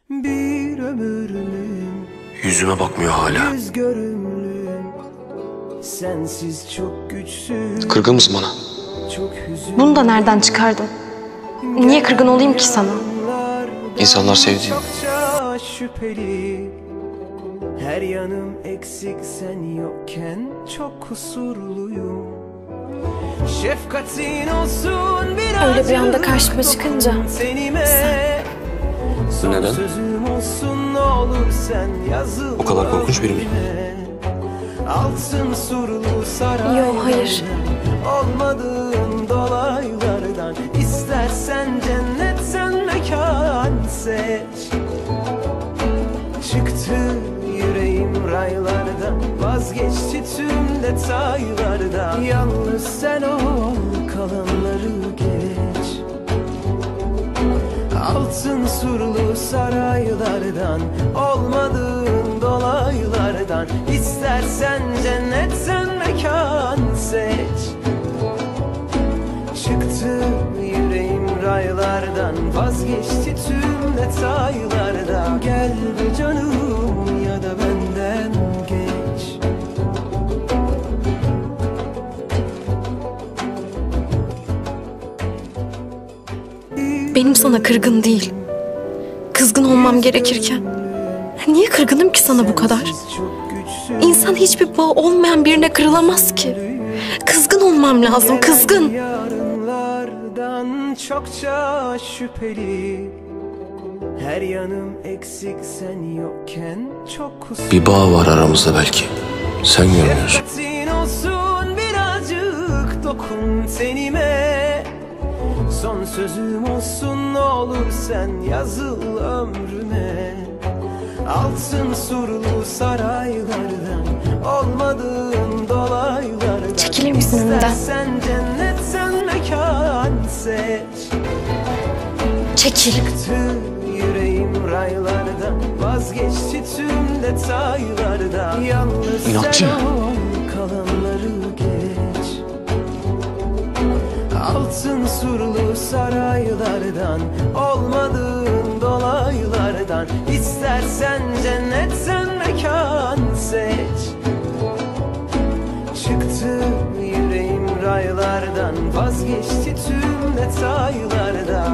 Bir ömürlüğüm, Yüzüme bakmıyor hala. yüz görümlüğüm, sensiz çok güçsüz, Kırgın mısın bana? çok hüzün. Bunu da nereden çıkardın? Niye kırgın olayım ki sana? İnsanlar sevdiğim. Çokça şüpheli, her yanım eksik sen yokken çok kusurluyum. Şefkatin olsun birazcık, Öyle bir anda karşıma çıkınca tenime. Son Neden? sözüm olsun ne olur sen yazıl. O kadar korkunç biri mi? Altın surlu saray. Yo, hayır. Olmadığın dolaylardan, istersen cennetten mekan seç. Çıktı yüreğim raylardan, vazgeçti tüm detaylardan. Yalnız sen ol, kalanları geç. Altın surlu saraylardan, olmadığın dolaylardan, istersen cennetten mekan seç. Çıktı yüreğim raylardan, vazgeçti tüm detaylardan. Gel be canım, ya da benden geç. benim sana kırgın değil, kızgın olmam gerekirken niye kırgınım ki sana bu kadar? İnsan hiçbir bağı olmayan birine kırılamaz ki. Kızgın olmam lazım, kızgın. Yarınlardan çokça şüpheli, her yanım eksik sen yokken çok kusur. Bir bağ var aramızda belki. Sen görmüyorsun. Şefkatin olsun birazcık, dokun tenime. Son sözüm olsun ne olur sen yazıl ömrüme. Altın surlu saraylardan, olmadığın dolaylardan, Çekilir misin önümden? İstersen cennetten mekan seç. Çekil. Çıktı yüreğim raylardan, vazgeçti tüm detaylardan. Yalnız İnatçı. sen ol, kalanları geç. Altın surlu saraylardan, olmadığın dolaylardan, istersen cennetten mekan seç. Çıktı yüreğim raylardan, vazgeçti tüm detaylardan.